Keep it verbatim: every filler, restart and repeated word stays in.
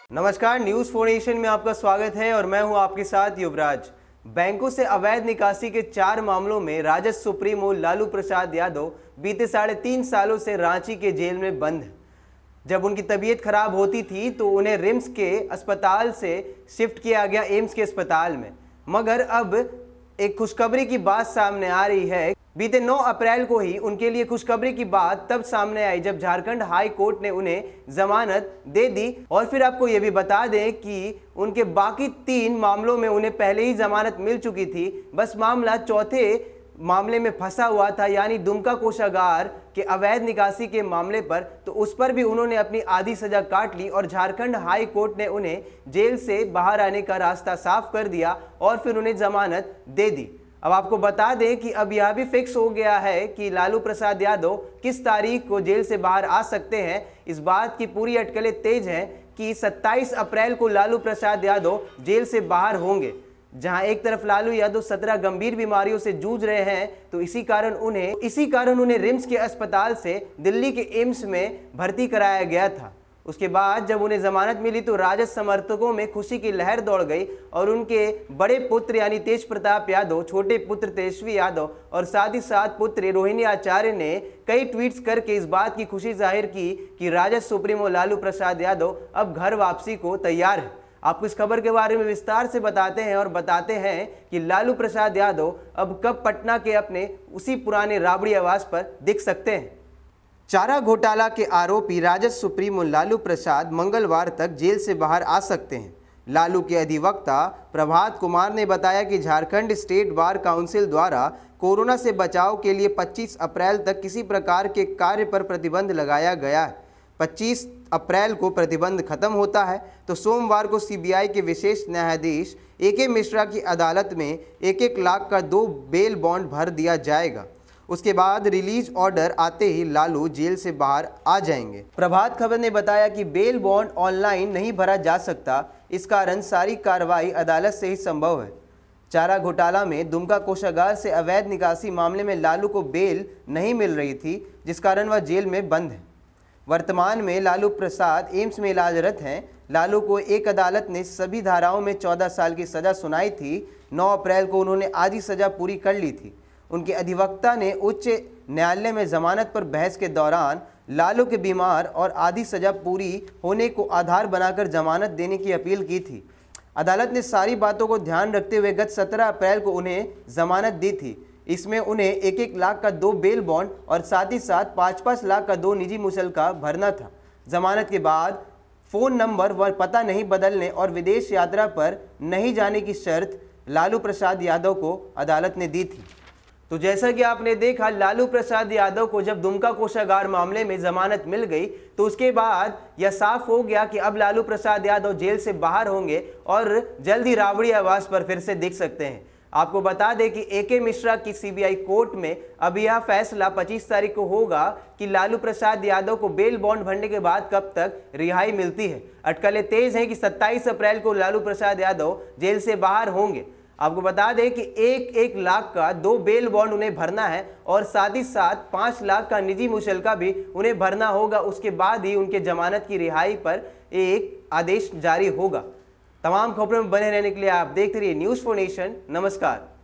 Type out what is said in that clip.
नमस्कार, news for nation में आपका स्वागत है और मैं हूं आपके साथ युवराज। बैंकों से अवैध निकासी के चार मामलों में राजद सुप्रीमो लालू प्रसाद यादव बीते साढ़े तीन सालों से रांची के जेल में बंद हैं। जब उनकी तबीयत खराब होती थी तो उन्हें रिम्स के अस्पताल से शिफ्ट किया गया एम्स के अस्पताल में, मगर अब एक खुशखबरी की बात सामने आ रही है। बीते नौ अप्रैल को ही उनके लिए खुशखबरी की बात तब सामने आई जब झारखंड हाई कोर्ट ने उन्हें जमानत दे दी। और फिर आपको ये भी बता दें कि उनके बाकी तीन मामलों में उन्हें पहले ही जमानत मिल चुकी थी, बस मामला चौथे मामले में फंसा हुआ था, यानी दुमका कोषागार के अवैध निकासी के मामले पर। तो उस पर भी उन्होंने अपनी आधी सजा काट ली और झारखंड हाई कोर्ट ने उन्हें जेल से बाहर आने का रास्ता साफ कर दिया और फिर उन्हें जमानत दे दी। अब आपको बता दें कि अब यह भी फिक्स हो गया है कि लालू प्रसाद यादव किस तारीख को जेल से बाहर आ सकते हैं। इस बात की पूरी अटकलें तेज हैं कि सत्ताईस अप्रैल को लालू प्रसाद यादव जेल से बाहर होंगे। जहां एक तरफ लालू यादव सत्रह गंभीर बीमारियों से जूझ रहे हैं, तो इसी कारण उन्हें इसी कारण उन्हें रिम्स के अस्पताल से दिल्ली के एम्स में भर्ती कराया गया था। उसके बाद जब उन्हें जमानत मिली तो राजद समर्थकों में खुशी की लहर दौड़ गई और उनके बड़े पुत्र यानी तेज प्रताप यादव, छोटे पुत्र तेजस्वी यादव और साथ ही साथ पुत्री रोहिणी आचार्य ने कई ट्वीट्स करके इस बात की खुशी जाहिर की कि राजद सुप्रीमो लालू प्रसाद यादव अब घर वापसी को तैयार है। आपको इस खबर के बारे में विस्तार से बताते हैं और बताते हैं कि लालू प्रसाद यादव अब कब पटना के अपने उसी पुराने राबड़ी आवास पर दिख सकते हैं। चारा घोटाला के आरोपी राजद सुप्रीमो लालू प्रसाद मंगलवार तक जेल से बाहर आ सकते हैं। लालू के अधिवक्ता प्रभात कुमार ने बताया कि झारखंड स्टेट बार काउंसिल द्वारा कोरोना से बचाव के लिए पच्चीस अप्रैल तक किसी प्रकार के कार्य पर प्रतिबंध लगाया गया है। पच्चीस अप्रैल को प्रतिबंध खत्म होता है तो सोमवार को सीबीआई के विशेष न्यायाधीश ए के मिश्रा की अदालत में एक एक लाख का दो बेल बॉन्ड भर दिया जाएगा। उसके बाद रिलीज ऑर्डर आते ही लालू जेल से बाहर आ जाएंगे। प्रभात खबर ने बताया कि बेल बॉन्ड ऑनलाइन नहीं भरा जा सकता, इस कारण सारी कार्रवाई अदालत से ही संभव है। चारा घोटाला में दुमका कोषागार से अवैध निकासी मामले में लालू को बेल नहीं मिल रही थी, जिस कारण वह जेल में बंद है। वर्तमान में लालू प्रसाद एम्स में इलाजरत हैं। लालू को एक अदालत ने सभी धाराओं में चौदह साल की सजा सुनाई थी। नौ अप्रैल को उन्होंने आधी सजा पूरी कर ली थी। उनके अधिवक्ता ने उच्च न्यायालय में जमानत पर बहस के दौरान लालू के बीमार और आधी सजा पूरी होने को आधार बनाकर जमानत देने की अपील की थी। अदालत ने सारी बातों को ध्यान रखते हुए गत सत्रह अप्रैल को उन्हें जमानत दी थी। इसमें उन्हें एक एक लाख का दो बेल बॉन्ड और साथ ही साथ पाँच पाँच लाख का दो निजी मुचलका भरना था। जमानत के बाद फ़ोन नंबर व पता नहीं बदलने और विदेश यात्रा पर नहीं जाने की शर्त लालू प्रसाद यादव को अदालत ने दी थी। तो जैसा कि आपने देखा, लालू प्रसाद यादव को जब दुमका कोषागार मामले में जमानत मिल गई तो उसके बाद यह साफ हो गया कि अब लालू प्रसाद यादव जेल से बाहर होंगे और जल्द ही राबड़ी आवास पर फिर से दिख सकते हैं। आपको बता दें कि ए के मिश्रा की सीबीआई कोर्ट में अब यह फैसला पच्चीस तारीख को होगा कि लालू प्रसाद यादव को बेल बॉन्ड भरने के बाद कब तक रिहाई मिलती है। अटकलें तेज हैं कि सत्ताईस अप्रैल को लालू प्रसाद यादव जेल से बाहर होंगे। आपको बता दें कि एक एक लाख का दो बेल बॉन्ड उन्हें भरना है और साथ ही साथ पाँच लाख का निजी मुचलका भी उन्हें भरना होगा। उसके बाद ही उनके जमानत की रिहाई पर एक आदेश जारी होगा। तमाम खबरों में बने रहने के लिए आप देखते रहिए न्यूज़ फोर नेशन। नमस्कार।